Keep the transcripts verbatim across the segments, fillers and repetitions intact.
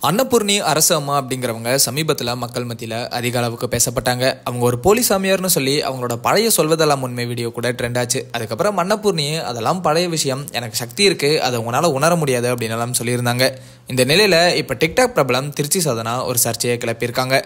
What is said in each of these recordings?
அன்னபூர்ணி அரசு அம்மா அப்படிங்கிறவங்க சமீபத்தில் மக்கள் மத்தியில் அதிக அளவுக்கு பேசப்பட்டாங்க. அவங்க ஒரு போலி சாமியார்னு சொல்லி அவங்களோட பழைய சொல்வதெல்லாம் உண்மை வீடியோ கூட ட்ரெண்ட் ஆச்சு. அதுக்கப்புறம் அன்னபூர்ணி அதெல்லாம் பழைய விஷயம், எனக்கு சக்தி இருக்குது, அதை உங்களால் உணர முடியாது அப்படின்னு எல்லாம் சொல்லியிருந்தாங்க. இந்த நிலையில் இப்போ டிக்டாக் பிரபலம் திருச்சி சாதனா ஒரு சர்ச்சையை கிளப்பியிருக்காங்க.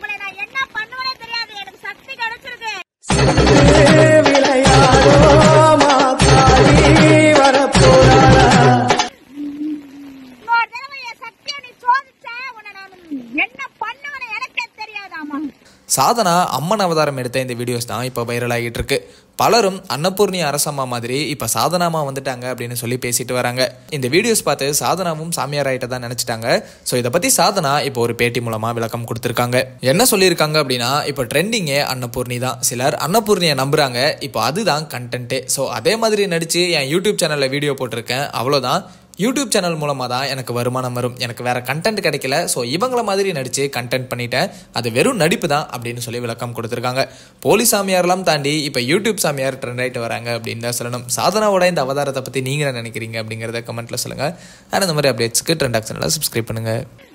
சாதனா அம்மன் அவதாரம் எடுத்த இந்த வீடியோஸ் தான் இப்போ வைரல் ஆகிட்டு இருக்கு. பலரும் அன்னபூர்ணி அரசம்மா மாதிரி இப்போ சாதனாமா வந்துட்டாங்க அப்படின்னு சொல்லி பேசிட்டு வராங்க. இந்த வீடியோஸ் பார்த்து சாதனாவும் சாமியார் ஆகிட்ட தான் நினச்சிட்டாங்க. ஸோ இதை பற்றி சாதனா இப்போ ஒரு பேட்டி மூலமாக விளக்கம் கொடுத்துருக்காங்க. என்ன சொல்லியிருக்காங்க அப்படின்னா, இப்போ ட்ரெண்டிங்கே அன்னபூர்ணி தான். சிலர் அன்னபூர்ணியை நம்புறாங்க. இப்போ அதுதான் கண்டென்ட்டே. ஸோ அதே மாதிரி நடித்து என் யூடியூப் சேனலில் வீடியோ போட்டிருக்கேன், அவ்வளோதான். யூடியூப் சேனல் மூலமாக தான் எனக்கு வருமானம் வரும், எனக்கு வேறு கண்டென்ட் கிடைக்கல. ஸோ இவங்கள மாதிரி நடித்து கண்டென்ட் பண்ணிட்டேன், அது வெறும் நடிப்பு தான் அப்படின்னு சொல்லி விளக்கம் கொடுத்துருக்காங்க. போலி சாமியாரெலாம் தாண்டி இப்போ யூடியூப் சாமியார் ட்ரெண்ட் ஆகிட்டு வராங்க அப்படின்னு தான் சொல்லணும். சாதனாவோட இந்த அவதாரத்தை பற்றி நீங்கள் என்ன நினைக்கிறீங்க அப்படிங்கிறத கமெண்ட்டில் சொல்லுங்கள். ஆனால் இந்த மாதிரி அப்டேட்ஸ்க்கு ட்ரெண்ட் ஆக்ஷனில் சப்ஸ்கிரைப் பண்ணுங்கள்.